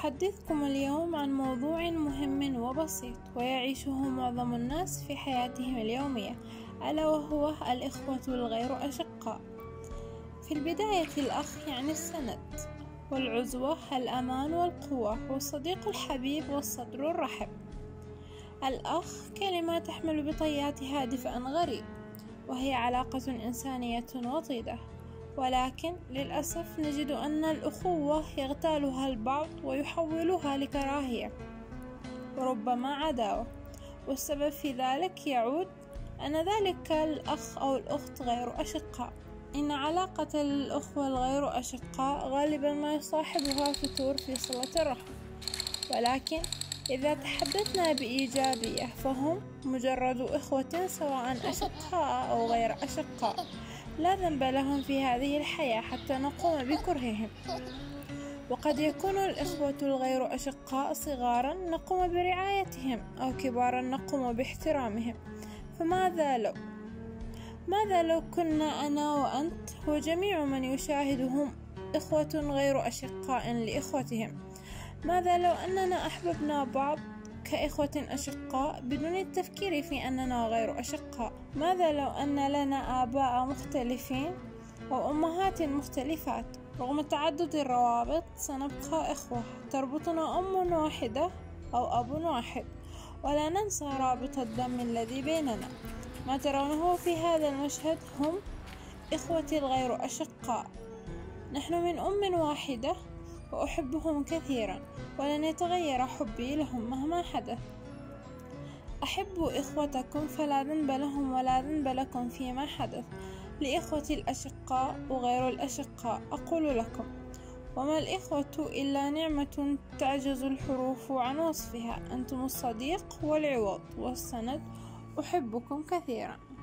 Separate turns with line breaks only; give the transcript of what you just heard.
أحدثكم اليوم عن موضوع مهم وبسيط ويعيشه معظم الناس في حياتهم اليومية، ألا وهو الإخوة الغير أشقاء. في البداية الأخ يعني السند والعزوة، الأمان والقوة، والصديق الحبيب والصدر الرحب. الأخ كلمة تحمل بطياتها دفئا غريب، وهي علاقة إنسانية وطيدة، ولكن للأسف نجد أن الأخوة يغتالها البعض ويحولها لكراهية وربما عداوة، والسبب في ذلك يعود أن ذلك الأخ أو الأخت غير أشقاء. إن علاقة الأخوة الغير أشقاء غالبا ما يصاحبها فتور في صلة الرحم، ولكن إذا تحدثنا بإيجابية فهم مجرد إخوة سواء أشقاء أو غير أشقاء، لا ذنب لهم في هذه الحياة حتى نقوم بكرههم. وقد يكون الإخوة الغير أشقاء صغارا نقوم برعايتهم، أو كبارا نقوم باحترامهم. ماذا لو كنا أنا وأنت وجميع من يشاهدهم إخوة غير أشقاء لإخوتهم؟ ماذا لو أننا أحببنا بعض كإخوة أشقاء بدون التفكير في أننا غير أشقاء؟ ماذا لو أن لنا آباء مختلفين وأمهات مختلفات، رغم تعدد الروابط سنبقى إخوة، تربطنا أم واحدة أو أب واحد، ولا ننسى رابط الدم الذي بيننا. ما ترونه في هذا المشهد هم إخوتي الغير أشقاء. نحن من أم واحدة وأحبهم كثيرا، ولن يتغير حبي لهم مهما حدث. أحبوا إخوتكم فلا ذنب لهم ولا ذنب لكم فيما حدث. لإخوتي الأشقاء وغير الأشقاء أقول لكم: وما الإخوة إلا نعمة تعجز الحروف عن وصفها. أنتم الصديق والعوض والسند. أحبكم كثيرا.